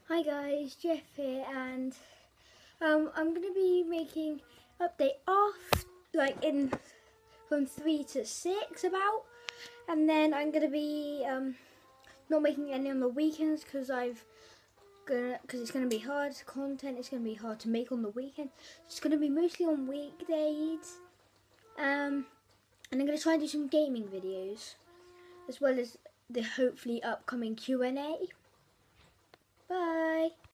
Hi guys, Jeff here, and I'm gonna be making update off in from 3 to 6 about, and then I'm gonna be not making any on the weekends because it's gonna be hard content. It's gonna be hard to make on the weekend. It's gonna be mostly on weekdays, and I'm gonna try and do some gaming videos as well as the hopefully upcoming Q&A. Bye.